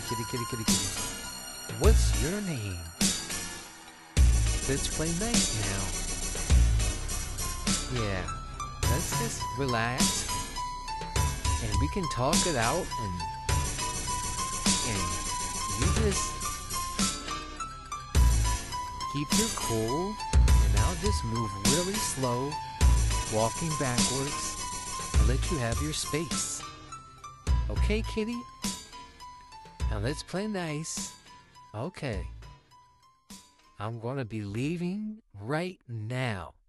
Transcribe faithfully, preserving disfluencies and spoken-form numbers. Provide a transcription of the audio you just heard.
kitty, kitty, kitty, kitty. What's your name? Let's play nice now. Yeah, let's just relax and we can talk it out and and you just keep your cool and I'll just move really slow, walking backwards and let you have your space. Okay, kitty? Now let's play nice. Okay. I'm gonna be leaving right now.